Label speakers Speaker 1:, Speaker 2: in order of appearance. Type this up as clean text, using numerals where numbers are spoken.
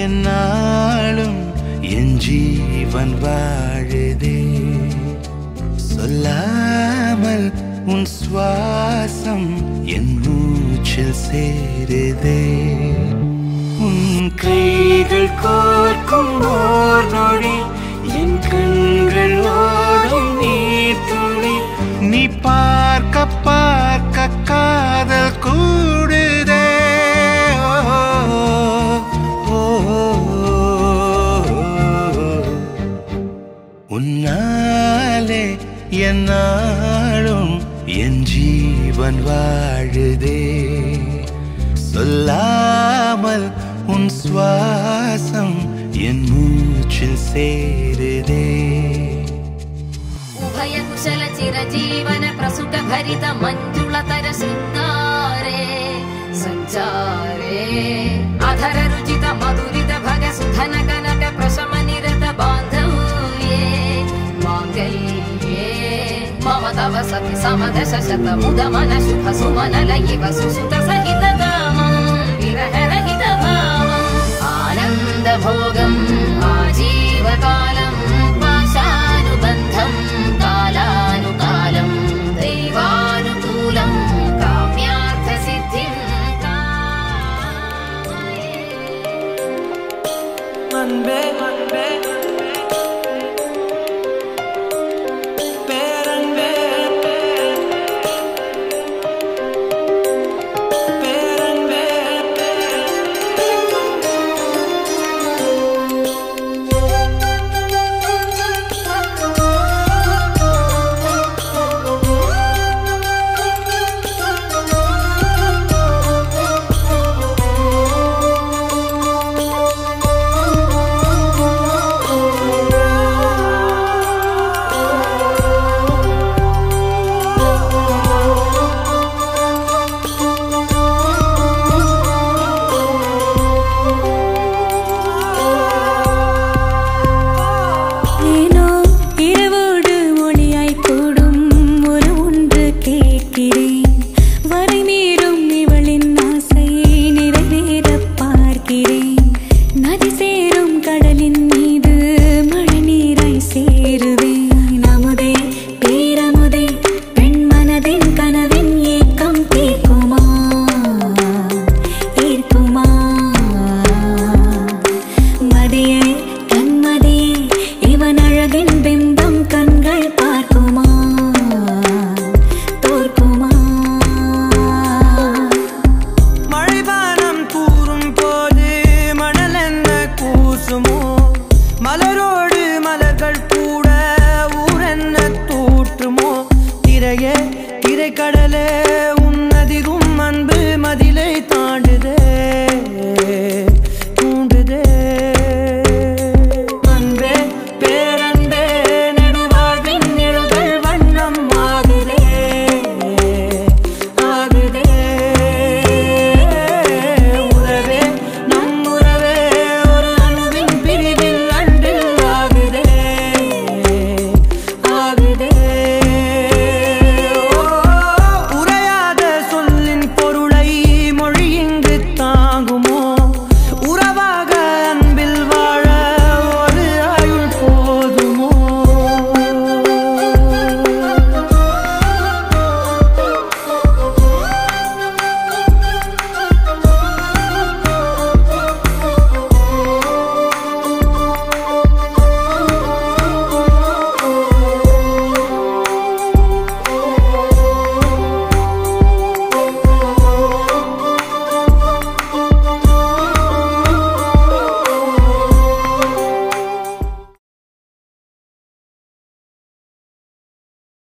Speaker 1: என்னாலும் என் ஜீவன் வாழுதே சொல்லாமல் உன் சுவாசம் என் மூச்சில் சேருதே உன் கைகள் கோர்க்கும் ஓர் நொடி என் கண்கள் ஓடும் நீர் துளி நீ பார்க்க பார்க்க காதல் கூடுதே உன்னாலே என்னாலும் என் ஜீவன் வாழுதே சொல்லாமல் உன் சுவாசம் என் மூச்சில் சேருதே
Speaker 2: उभय कुशल चिरजीवन प्रसुख भरित मंजुलतर शृंगारे संचारे अधर रुचित मधुरित भग सुधन कनक प्रशम निरत बांधव्ये मांगल्ये मम तव सति समदश शत मुद मन शुभ सुमन लयिव सुसुत सहित कामं विरह रहित भावं आनंद भोगं आजीवकालं पाशानुबन्धं कालानुकालं दैवानुकूलं काम्यार्थ सिद्धिं कामये
Speaker 3: मनबे மலரோடு மலர்கள் கூட ஊரென்ன தூற்றுமோ திரையே திரைக்கடலே